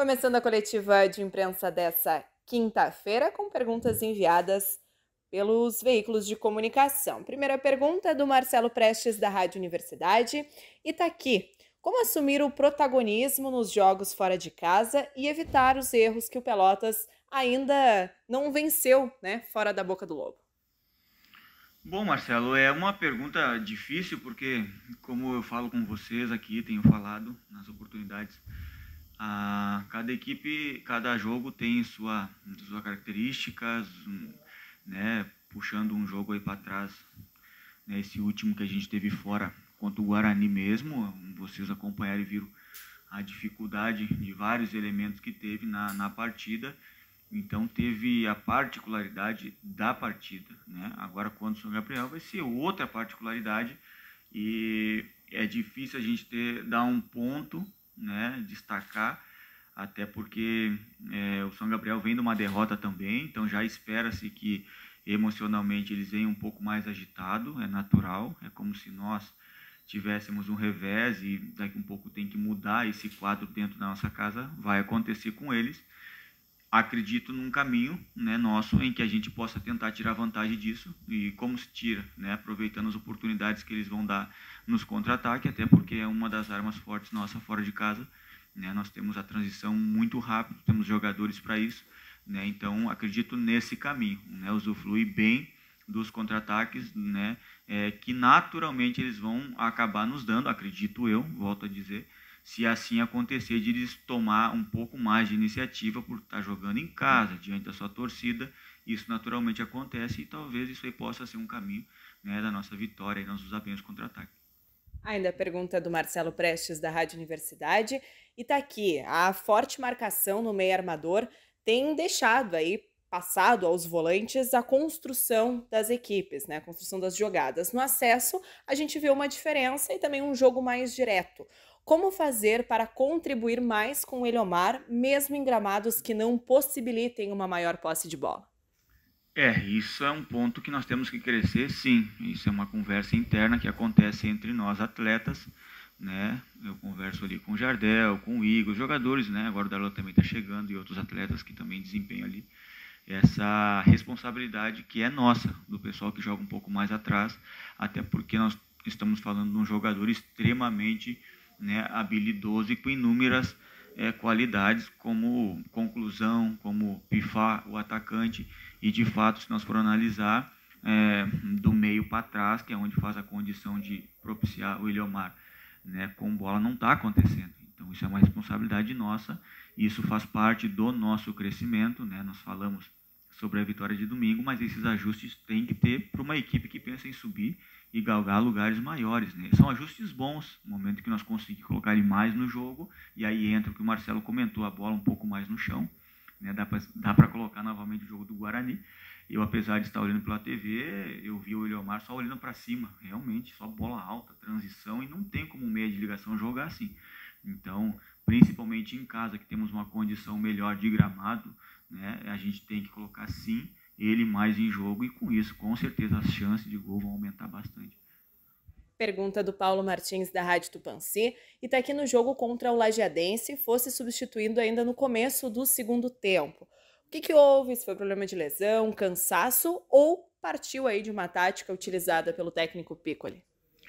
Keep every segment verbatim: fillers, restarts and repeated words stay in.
Começando a coletiva de imprensa dessa quinta-feira com perguntas enviadas pelos veículos de comunicação. Primeira pergunta é do Marcelo Prestes, da Rádio Universidade, e tá aqui. Como assumir o protagonismo nos jogos fora de casa e evitar os erros que o Pelotas ainda não venceu, né, fora da boca do lobo? Bom, Marcelo, é uma pergunta difícil porque, como eu falo com vocês aqui, tenho falado nas oportunidades, a, cada equipe, cada jogo tem sua, sua características, um, né, puxando um jogo aí para trás, né, esse último que a gente teve fora contra o Guarani mesmo, vocês acompanharam e viram a dificuldade de vários elementos que teve na, na partida. Então teve a particularidade da partida, né? Agora quando o São Gabriel vai ser outra particularidade e é difícil a gente ter dar um ponto, né? Destacar, até porque é, o São Gabriel vem de uma derrota também, então já espera-se que emocionalmente eles venham um pouco mais agitado, é natural, é como se nós tivéssemos um revés e daqui um pouco tem que mudar esse quadro dentro da nossa casa, vai acontecer com eles. Acredito num caminho, né, nosso em que a gente possa tentar tirar vantagem disso e como se tira, né, aproveitando as oportunidades que eles vão dar nos contra-ataques, até porque é uma das armas fortes nossa fora de casa, né, nós temos a transição muito rápido, temos jogadores para isso, né, então acredito nesse caminho, né, usufruir bem dos contra-ataques, né, é, que naturalmente eles vão acabar nos dando, acredito eu, volto a dizer, se assim acontecer de eles tomar um pouco mais de iniciativa por estar jogando em casa, diante da sua torcida, isso naturalmente acontece e talvez isso aí possa ser um caminho, né, da nossa vitória e nós usar bem os contra-ataques. Ainda a pergunta do Marcelo Prestes, da Rádio Universidade, e tá aqui. A forte marcação no meio armador tem deixado aí passado aos volantes a construção das equipes, né? A construção das jogadas. No acesso, a gente vê uma diferença e também um jogo mais direto. Como fazer para contribuir mais com o Eliomar, mesmo em gramados que não possibilitem uma maior posse de bola? É, isso é um ponto que nós temos que crescer, sim. Isso é uma conversa interna que acontece entre nós atletas, né? Eu converso ali com o Jardel, com o Igor, os jogadores, né? Agora o Darlan também está chegando e outros atletas que também desempenham ali essa responsabilidade que é nossa, do pessoal que joga um pouco mais atrás, até porque nós estamos falando de um jogador extremamente, né, habilidoso e com inúmeras é, qualidades, como conclusão, como pifar o atacante, e de fato, se nós for analisar, é, do meio para trás, que é onde faz a condição de propiciar o Eliomar, né, com bola, não está acontecendo. Então isso é uma responsabilidade nossa, isso faz parte do nosso crescimento, né? Nós falamos sobre a vitória de domingo, mas esses ajustes tem que ter para uma equipe que pensa em subir e galgar lugares maiores, né? São ajustes bons, no momento que nós conseguimos colocar ele mais no jogo, e aí entra o que o Marcelo comentou, a bola um pouco mais no chão, né? Dá para colocar novamente o jogo do Guarani. Eu, apesar de estar olhando pela T V, eu vi o Eliomar só olhando para cima, realmente, só bola alta, transição, e não tem como meia de ligação jogar assim. Então, principalmente em casa, que temos uma condição melhor de gramado, né, a gente tem que colocar sim ele mais em jogo e com isso, com certeza, as chances de gol vão aumentar bastante. Pergunta do Paulo Martins, da Rádio Tupanci, e tá aqui no jogo contra o Lajeadense, fosse substituído ainda no começo do segundo tempo. O que, que houve? Se foi problema de lesão, cansaço ou partiu aí de uma tática utilizada pelo técnico Piccoli?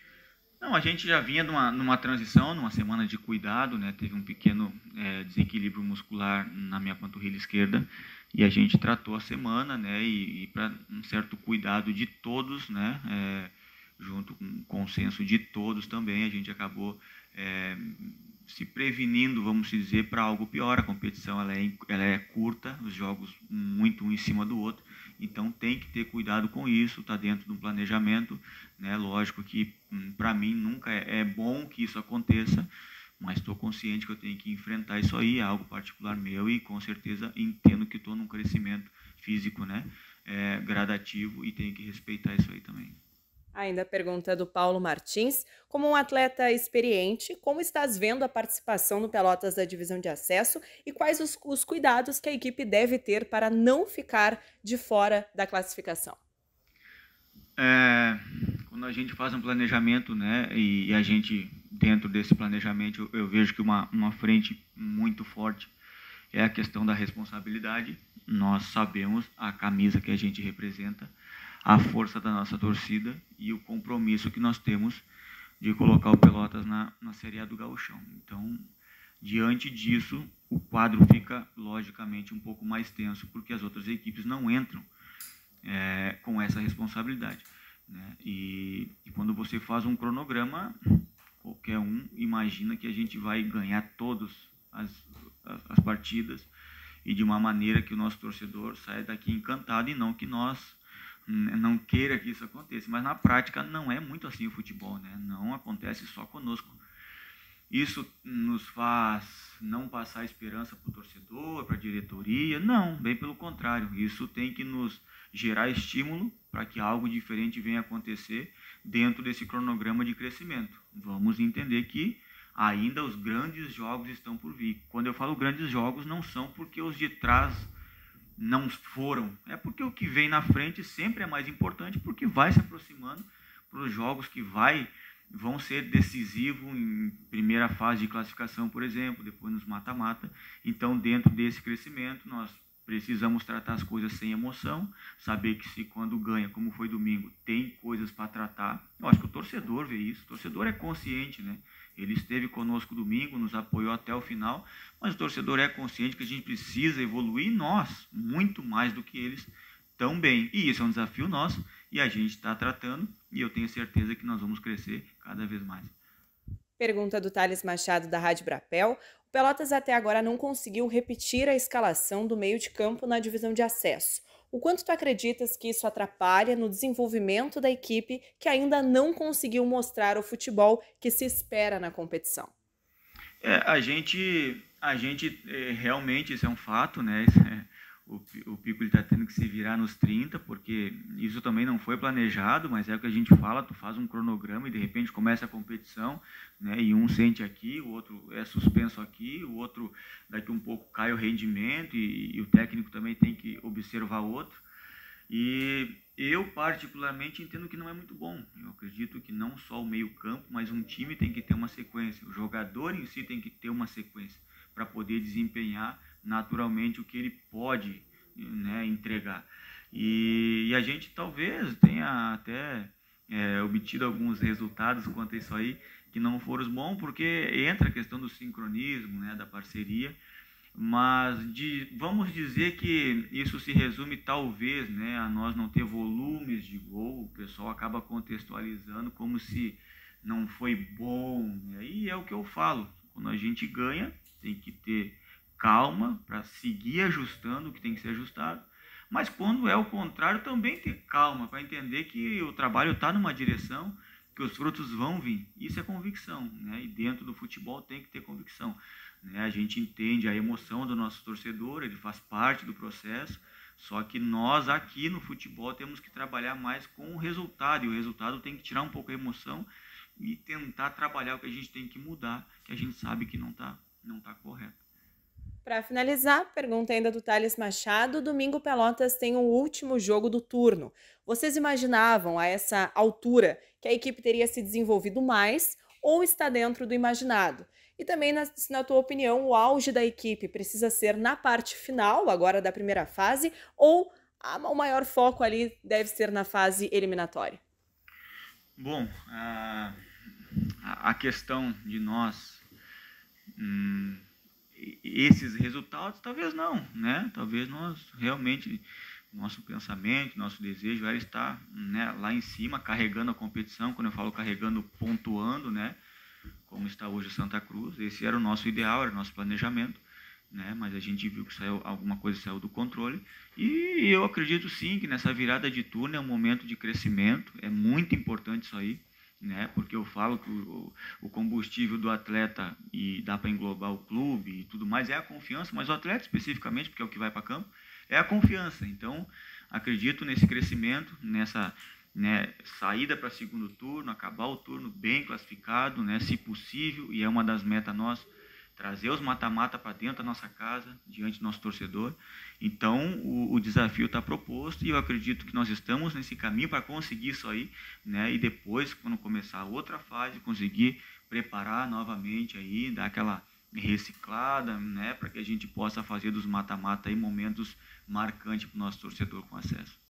Não, a gente já vinha numa, numa transição, numa semana de cuidado, né? Teve um pequeno é, desequilíbrio muscular na minha panturrilha esquerda e a gente tratou a semana, né? E, e para um certo cuidado de todos, né? É, junto com o consenso de todos também, a gente acabou é, se prevenindo, vamos dizer, para algo pior. A competição ela é, ela é curta, os jogos muito um em cima do outro, então tem que ter cuidado com isso, está dentro de um planejamento, né? Lógico que para mim nunca é, é bom que isso aconteça, mas estou consciente que eu tenho que enfrentar isso aí, é algo particular meu e com certeza entendo que estou num crescimento físico, né? É, gradativo e tenho que respeitar isso aí também. Ainda a pergunta do Paulo Martins. Como um atleta experiente, como estás vendo a participação no Pelotas da divisão de acesso e quais os, os cuidados que a equipe deve ter para não ficar de fora da classificação? É, quando a gente faz um planejamento, né, e, e a gente, dentro desse planejamento, eu, eu vejo que uma, uma frente muito forte é a questão da responsabilidade. Nós sabemos a camisa que a gente representa, a força da nossa torcida e o compromisso que nós temos de colocar o Pelotas na, na Série A do Gauchão. Então, diante disso, o quadro fica, logicamente, um pouco mais tenso, porque as outras equipes não entram é, com essa responsabilidade, né? E, e quando você faz um cronograma, qualquer um imagina que a gente vai ganhar todas as, as, as partidas e de uma maneira que o nosso torcedor saia daqui encantado, e não que nós não queira que isso aconteça. Mas na prática não é muito assim o futebol, né? Não acontece só conosco. Isso nos faz não passar esperança para o torcedor, para a diretoria? Não, bem pelo contrário. Isso tem que nos gerar estímulo para que algo diferente venha acontecer dentro desse cronograma de crescimento. Vamos entender que ainda os grandes jogos estão por vir. Quando eu falo grandes jogos, não são porque os de trás não foram. É porque o que vem na frente sempre é mais importante, porque vai se aproximando para os jogos que vai... vão ser decisivos em primeira fase de classificação, por exemplo, depois nos mata-mata. Então, dentro desse crescimento, nós precisamos tratar as coisas sem emoção, saber que se quando ganha, como foi domingo, tem coisas para tratar. Eu acho que o torcedor vê isso, o torcedor é consciente, né? Ele esteve conosco domingo, nos apoiou até o final, mas o torcedor é consciente que a gente precisa evoluir, nós, muito mais do que eles, tão bem. E isso é um desafio nosso, e a gente está tratando, e eu tenho certeza que nós vamos crescer cada vez mais. Pergunta do Thales Machado, da Rádio Brapel. O Pelotas até agora não conseguiu repetir a escalação do meio de campo na divisão de acesso. O quanto tu acreditas que isso atrapalha no desenvolvimento da equipe que ainda não conseguiu mostrar o futebol que se espera na competição? É, a gente, a gente é, realmente, isso é um fato, né? Isso é, o, o Pico está tendo que se virar nos trinta, porque isso também não foi planejado, mas é o que a gente fala, tu faz um cronograma e de repente começa a competição, né, e um sente aqui, o outro é suspenso aqui, o outro daqui um pouco cai o rendimento, e, e o técnico também tem que observar o outro. E eu particularmente entendo que não é muito bom. Eu acredito que não só o meio campo, mas um time tem que ter uma sequência, o jogador em si tem que ter uma sequência para poder desempenhar naturalmente o que ele pode, né, entregar. E, e a gente talvez tenha até é, obtido alguns resultados quanto a isso aí, que não foram bons, porque entra a questão do sincronismo, né, da parceria, mas de, vamos dizer que isso se resume talvez, né, a nós não ter volumes de gol. O pessoal acaba contextualizando como se não foi bom, né? E é o que eu falo, quando a gente ganha tem que ter calma para seguir ajustando o que tem que ser ajustado, mas quando é o contrário também ter calma para entender que o trabalho está numa direção, que os frutos vão vir. Isso é convicção, né? E dentro do futebol tem que ter convicção, né? A gente entende a emoção do nosso torcedor, ele faz parte do processo, só que nós aqui no futebol temos que trabalhar mais com o resultado, e o resultado tem que tirar um pouco a emoção e tentar trabalhar o que a gente tem que mudar, que a gente sabe que não está não tá correto. Para finalizar, pergunta ainda do Thales Machado. Domingo Pelotas tem o último jogo do turno. Vocês imaginavam a essa altura que a equipe teria se desenvolvido mais ou está dentro do imaginado? E também, na, na tua opinião, o auge da equipe precisa ser na parte final, agora da primeira fase, ou a, o maior foco ali deve ser na fase eliminatória? Bom, a, a questão de nós... Hum, esses resultados, talvez não, né? Talvez nós realmente, nosso pensamento, nosso desejo era estar, né, lá em cima, carregando a competição. Quando eu falo carregando, pontuando, né? Como está hoje o Santa Cruz. Esse era o nosso ideal, era o nosso planejamento, né? Mas a gente viu que saiu, alguma coisa saiu do controle. E eu acredito sim que nessa virada de turno é um momento de crescimento. É muito importante isso aí, né? Porque eu falo que o, o combustível do atleta, e dá para englobar o clube e tudo mais, é a confiança, mas o atleta especificamente, porque é o que vai para campo, é a confiança. Então, acredito nesse crescimento, nessa, né, saída para segundo turno, acabar o turno bem classificado, né, se possível, e é uma das metas nossas, trazer os mata-mata para dentro da nossa casa, diante do nosso torcedor. Então, o, o desafio está proposto, e eu acredito que nós estamos nesse caminho para conseguir isso aí, né? E depois, quando começar a outra fase, conseguir preparar novamente aí, dar aquela reciclada, né, para que a gente possa fazer dos mata-mata aí momentos marcantes para o nosso torcedor com acesso.